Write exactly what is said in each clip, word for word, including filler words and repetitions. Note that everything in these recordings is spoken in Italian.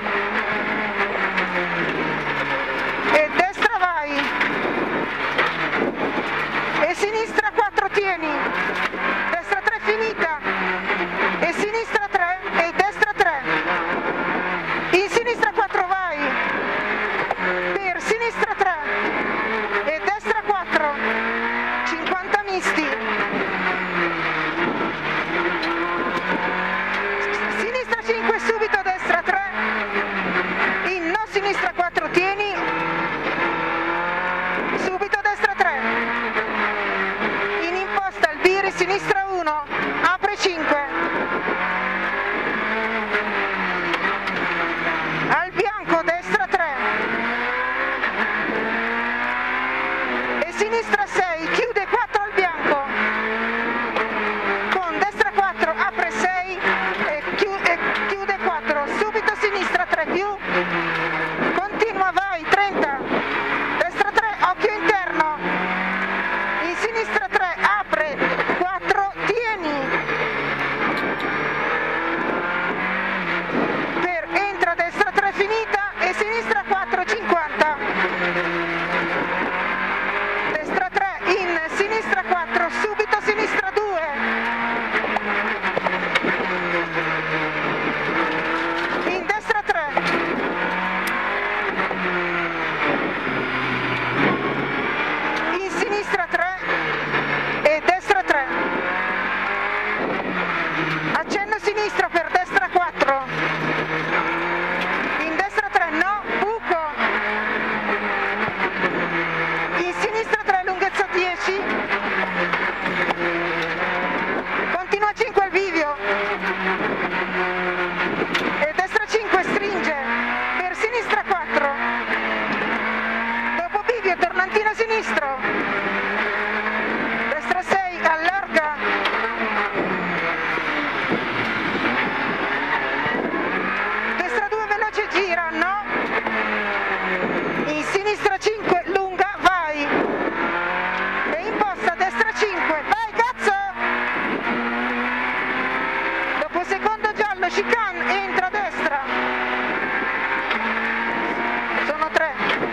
e destra vai, e sinistra quattro tieni, destra tre finita, e sinistra tre e destra tre, in sinistra quattro vai, per sinistra tre e destra quattro, cinquanta misti, sinistra cinque subito, destra tre, in no sinistra quattro tieni, subito destra tre, in imposta il biri sinistra uno, apre cinque, al bianco destra tre e sinistra sei, chiude quattro al bianco, con destra quattro apre sei e chiude quattro, subito sinistra tre più, continua, vai, trenta, destra tre, occhio interno, in sinistra tre, apre, quattro, tieni, per entra, destra tre finita e sinistra quattro, cinquanta, destra tre, in sinistra quattro, subito sinistra due, in destra tre, in sinistra tre e destra tre, accenno sinistro per destra quattro, in destra tre no, buco, in sinistra tre lunghezza dieci, continua cinque al bivio e destra cinque stringe, per sinistra quattro, dopo bivio tornantino sinistro, destra sei allarga, destra due veloce gira, no, in sinistra cinque lunga, vai, e imposta destra cinque, vai cazzo, dopo secondo giallo chicane, entra a destra, sono tre,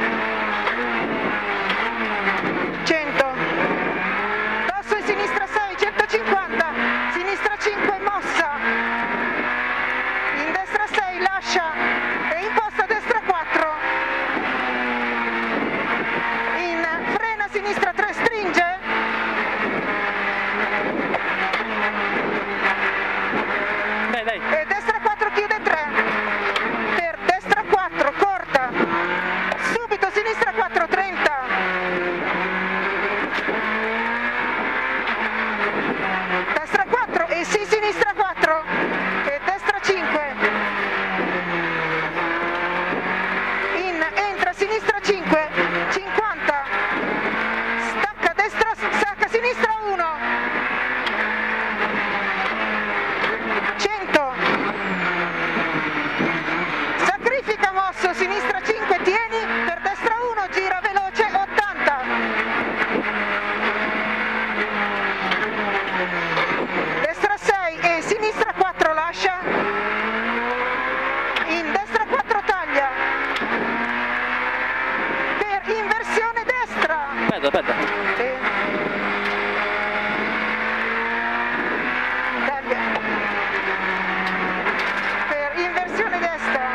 cento, dosso in sinistra sei, centocinquanta, sinistra cinque mossa, in destra sei lascia e imposta destra quattro, in frena sinistra tre stringe, Dai, dai. e destra quattro chiude tre, per destra quattro corta, subito sinistra quattro, trenta, destra quattro e sì sinistra quattro e destra cinque, in entra sinistra cinque, cinquanta, stacca destra, stacca sinistra uno, cento, sacrifica mosso, sinistra cinque, tieni, per destra uno, gira veloce, ottanta, destra sei e sinistra quattro lascia, in destra quattro taglia, per inversione destra, Aspetta, aspetta. e taglia, per inversione destra,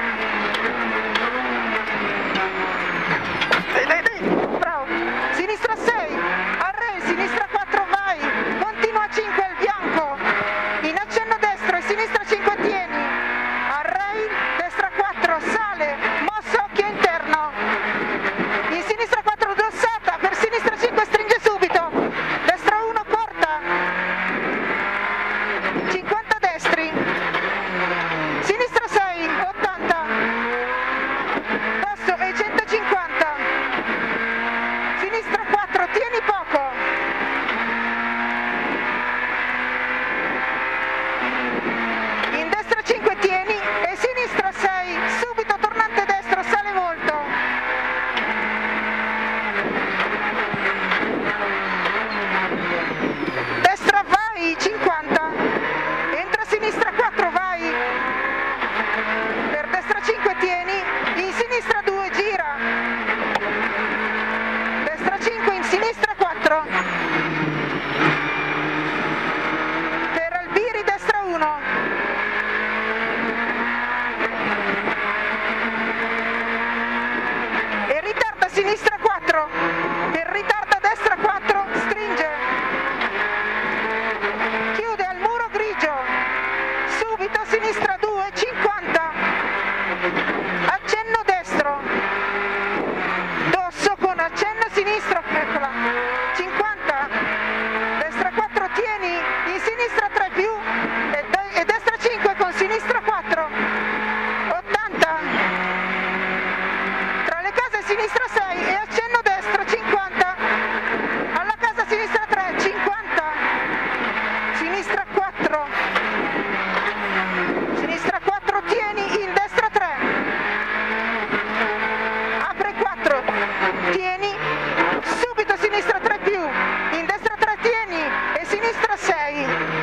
dai, dai, dai, bravo, sinistra sei, al rail, sinistra quattro vai, continua cinque al bianco, in accenno destro e sinistra cinque tieni, al rail, destra quattro sale, mossa occhio interno, in sinistra quattro dossata, per sinistra cinque stringe subito, destra uno corta, cinquanta destri, sinistra sei, ottanta, dosso e centocinquanta, sinistra quattro, tieni poco, in destra cinque tieni e sinistra sei, subito tornante destro, sale molto, accenno destro, dosso con accenno sinistro, eccola, cinquanta, destra quattro tieni, in sinistra tre più e, de e destra cinque con sinistra quattro, ottanta, tra le case sinistra sei e accenno destro cinquanta, alla casa sinistra tre, cinquanta, sinistra quattro, sinistra quattro tieni, in destra tre, apre quattro, tieni, subito sinistra tre più, in destra tre tieni e sinistra sei,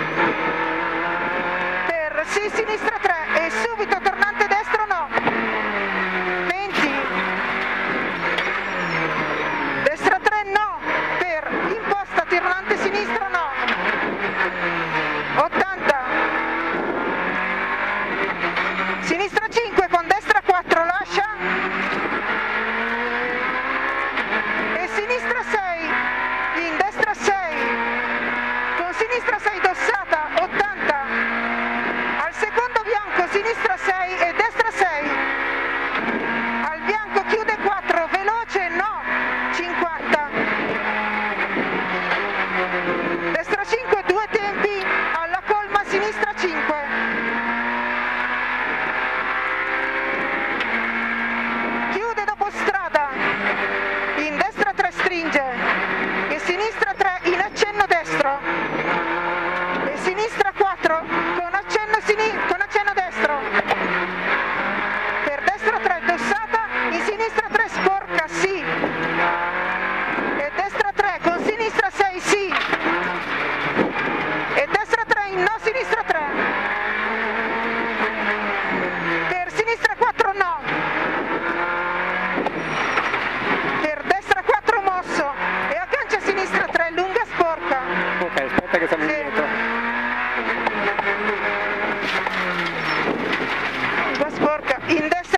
per sì sinistra tre e subito tornante destro no, venti, destra tre no, per imposta tornante sinistra no, ottanta, sinistra cinque con destra quattro lascia e sinistra sei, in destra sei, con sinistra sei dossata, ottanta, al secondo bianco sinistra sei e destra sei, al bianco chiude quattro, veloce no, cinquanta, destra cinque, due tempi, alla colma sinistra cinque, chiude dopo strada, in destra tre stringe e sinistra tre in accenno destro e sinistra quattro con accenno, con accenno destro, per destra tre dossata, in sinistra tre sporca sì e destra tre con sinistra sei sì e destra tre in no, sinistra tre, per sinistra quattro no, per destra quattro mosso e aggancia sinistra tre, lunga sporca. Ok, aspetta che siamo Sì. indietro. Lunga sporca, in destra